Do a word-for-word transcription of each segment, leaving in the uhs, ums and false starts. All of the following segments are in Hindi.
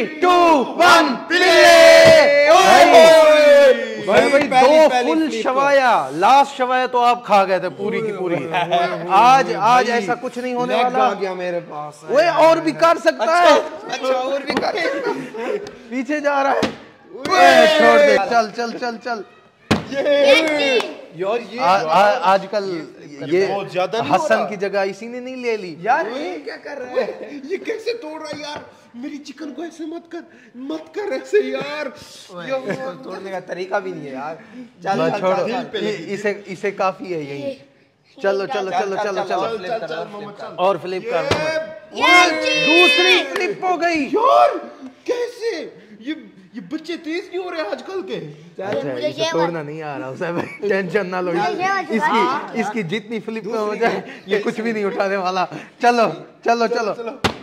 To one play. भाई भाई दो फुल शवाया, लास्ट शवाया तो आप खा गए थे पूरी की पूरी। आज आज ऐसा कुछ नहीं होने वाला। आ गया मेरे पास। वो और भी कर सकता है। अच्छा और भी कर। पीछे जा रहा है। छोड़ दे, चल चल चल चल। यार ये आजकल ये हसन की जगह इसी ने नहीं ले ली। यार ये क्या कर रहा है? ये कैसे तोड़ रहा है यार? मेरी चिकन को ऐसे मत कर, मत कर ऐसे यार। तोड़ने का तरीका भी नहीं है यार। चल छोड़ो, इसे इसे काफी है यही। चलो चलो चलो चलो चलो और फ्लिप कर। दूसरी फ्लिप हो गई यार। कैसे ये ये बच्चे तेज नहीं हो रहे आजकल के? इसे तोड़ना नहीं आ रहा उसे, टेंशन ना लो। इसकी इसकी जितनी फ्लिप में हो जाए ये कुछ भी नहीं उठाने वाला। चलो चलो चलो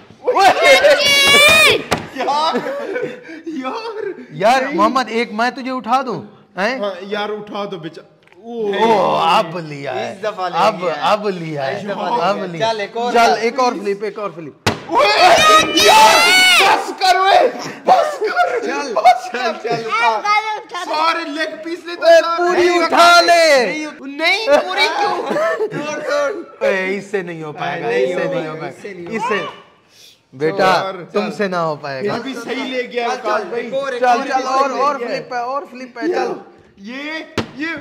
यार यार यार मोहम्मद एक मैं तुझे उठा दूं हैं? हाँ, यार उठा दो बेचा। ओ अब लिया है, अब अब लिया है, अब लिया। चल एक और फ्लिप, एक और फ्लिप। यार बस कर वे, बस कर। चल चल चल सारे लेग पीस ले तो पूरी उठा ले। नहीं पूरी क्यों? तोड़ तोड़। इससे नहीं हो पाएगा, इससे नहीं हो पाएगा, इससे बेटा तुमसे ना हो पाएगा। ये भी सही ले गया आकाश भाई। चल चल और और फ्लिप है, और फ्लिप है। चल ये ये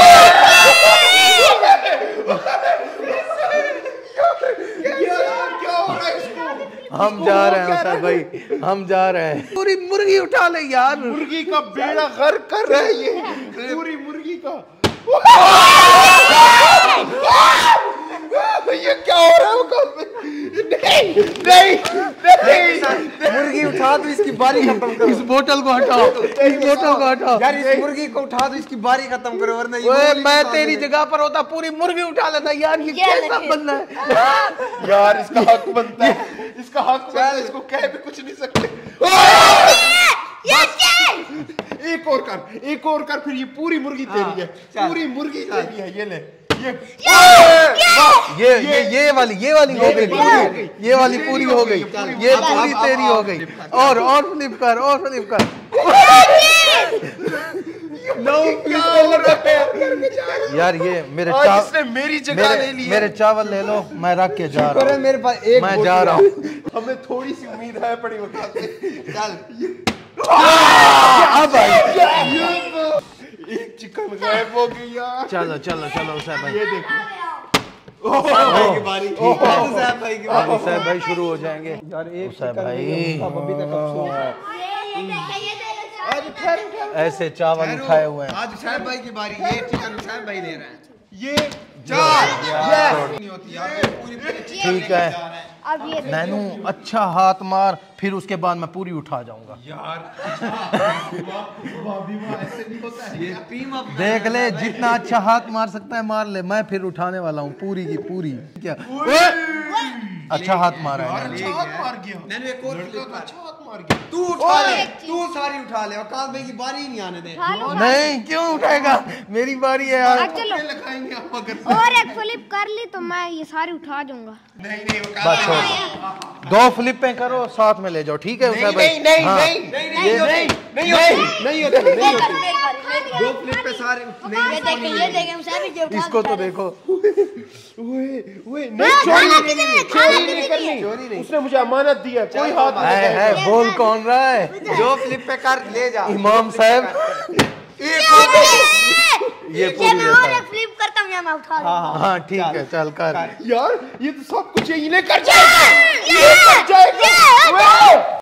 क्या हो रहा है इसको? हम जा रहे हैं सर भाई, हम जा रहे हैं। पूरी मुर्गी उठा ले यार। मुर्गी का बेड़ा गर्क कर रहा है ये, पूरी मुर्गी का। ये क्या हो रहा है? नहीं नहीं नहीं, मुर्गी उठा दो, इसकी बारी खत्म करो। इस बोतल को हटाओ, इस बोतल को हटाओ यार। इस मुर्गी को उठा दो, इसकी बारी खत्म करो वरना ये मैं तेरी जगह पर होता पूरी मुर्गी उठा लेता यार। ये कैसा बंदा है यार? इसका हक बनता है, इसका हक बनता है। इसको कह भी कुछ नहीं सकते। एक और कर, एक और कर, फिर ये पूरी मुर्गी तेरी है, पूरी मुर्गी तेरी है। ये ले ये ये ये ये वाली ये वाली हो गई पूरी, ये वाली पूरी हो गई, ये पूरी तेरी हो गई। और और फ्लिप कर, और फ्लिप कर। यार ये मेरे चावल, मेरी जगह ले ली। मेरे चावल ले लो, मैं रख के जा रहा हूँ। मेरे पास एक, मैं जा रहा हूँ। हमें थोड़ी सी उम्मीद है पड़ी उठाते। चल अब एक चिकन गायब हो गई यार। चलो चलो चलो उसे भाई, ये देखो भाई की बारी। ठीक है उसे भाई की बारी, उसे भाई शुरू हो जाएंगे यार। एक भाई ऐसे चावल खाए हुए हैं। आज साहब भाई की बारी। ये चिकन साहब भाई दे रहे हैं। ये चार नहीं होती यार पूरी। ठीक है नैनू, अच्छा हाथ मार, फिर उसके बाद मैं पूरी उठा जाऊंगा यार। ऐसे नहीं होता है। देख ले जितना अच्छा हाथ मार सकता है मार ले, मैं फिर उठाने वाला हूँ पूरी की पूरी। क्या अच्छा हाथ मारा है? अच्छा हाथ मार गया नैनू। एक और अच्छा हाथ मार गया। तू उठा ले, तू सारी उठा ले। आकाश भाई की बारी ही नहीं आने दे। नहीं क्यों उठाएगा, मेरी बारी है यार। लगाएंगे आप अगर और एक फ्लिप कर ली तो मैं ये सारी उठा दूंगा। नहीं नहीं बस छोड़, दो फ्लिपें करो साथ में ले जाओ। ठीक है उसे भाई? नहीं नहीं नहीं नहीं नहीं नहीं होती, नहीं होती, नहीं होती। दो फ्लिप पे सारे ये देखें, ये देखें उसे भी जो उठा। इसको तो देखो। ओए ओए नहीं, चोरी नहीं करनी, चोरी नहीं। उसने मुझे अमानत दी है, कोई हाथ है है। बोल कौन रहा है? जो फ्लिप पे कर ले जा। इमाम साहब ये पूरी और एक फ्लिप करता हूं, मैं उठा लूंगा। हाँ ठीक है चल कर। यार ये तो सब कुछ यही ले कर जाएगा, ये कर जाएगा।